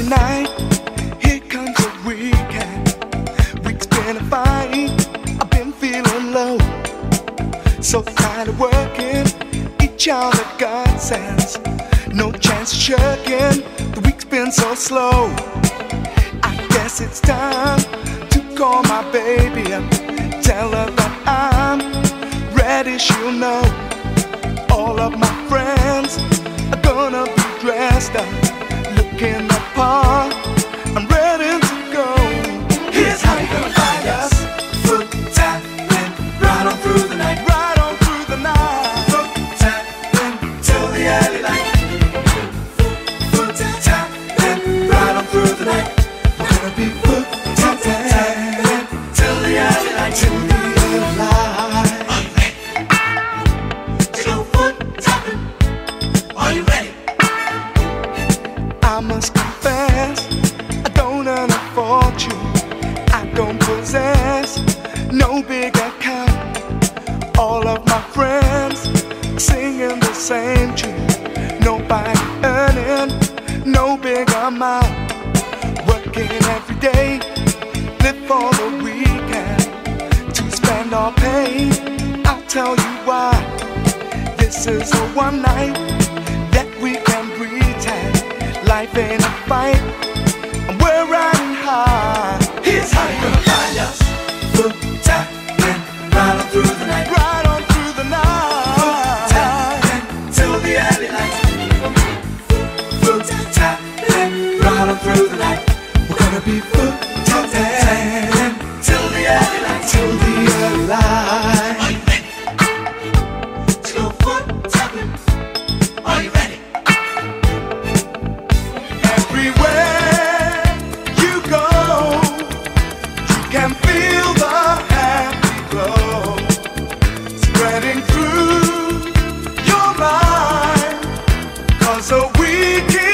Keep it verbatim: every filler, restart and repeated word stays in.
night, here comes the weekend. Week's been a fight, I've been feeling low. So tired of working, each other God sends. No chance of shirking, the week's been so slow. I guess it's time to call my baby up. Tell her that I'm ready, she'll know. All of my friends are gonna be dressed up, looking the part, I'm ready to go. Here's how you gonna find us. Foot tapping, right on through the night. Right on through the night. Foot tapping till the early light. Foot tapping, right on through the night. We're gonna be foot tapping till the early light. Till the early light. Are you ready? To go foot tapping. Are you ready? I must confess, I don't earn a fortune. I don't possess no big account. All of my friends singing the same tune. Nobody earning no big amount. Working every day, live for the weekend. To spend our pay, I'll tell you why. This is a one night that we can pretend. Life ain't a fight, and we're riding high. Here's how you gonna find us. Foot tapping, right on through the night. Right on through the night. Foot tapping till the early light. Foot tapping, right on through the night. We're gonna be foot tapping till the early light. Till the early light. Are you ready? To go foot tapping. Are you ready? Everywhere you go, you can feel the happy glow spreading through your mind. 'Cause a week is